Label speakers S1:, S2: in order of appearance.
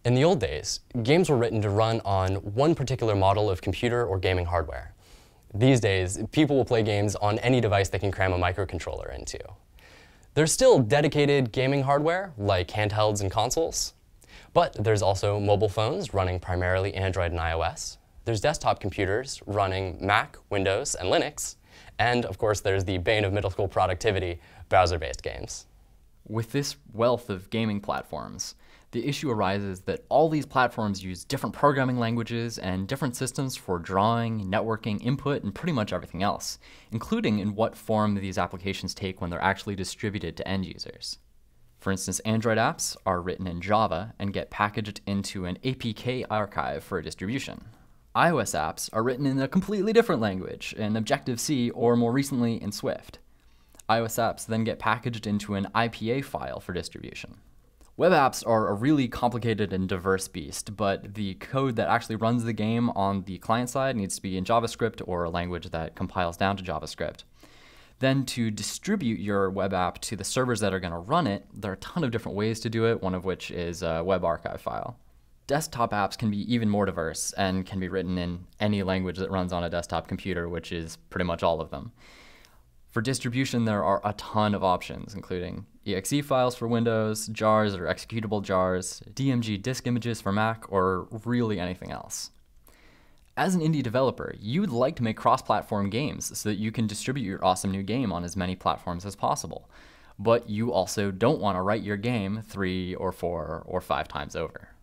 S1: In the old days, games were written to run on one particular model of computer or gaming hardware. These days, people will play games on any device they can cram a microcontroller into. There's still dedicated gaming hardware, like handhelds and consoles, but there's also mobile phones running primarily Android and iOS. There's desktop computers running Mac, Windows, and Linux, and of course there's the bane of middle school productivity, browser-based games.
S2: With this wealth of gaming platforms, the issue arises that all these platforms use different programming languages and different systems for drawing, networking, input, and pretty much everything else, including in what form these applications take when they're actually distributed to end users. For instance, Android apps are written in Java and get packaged into an APK archive for distribution. iOS apps are written in a completely different language, in Objective-C or more recently in Swift. iOS apps then get packaged into an IPA file for distribution. Web apps are a really complicated and diverse beast, but the code that actually runs the game on the client side needs to be in JavaScript or a language that compiles down to JavaScript. Then to distribute your web app to the servers that are going to run it, there are a ton of different ways to do it, one of which is a web archive file. Desktop apps can be even more diverse and can be written in any language that runs on a desktop computer, which is pretty much all of them. For distribution, there are a ton of options, including exe files for Windows, jars or executable jars, DMG disk images for Mac, or really anything else. As an indie developer, you would like to make cross-platform games so that you can distribute your awesome new game on as many platforms as possible. But you also don't want to write your game 3 or 4 or 5 times over.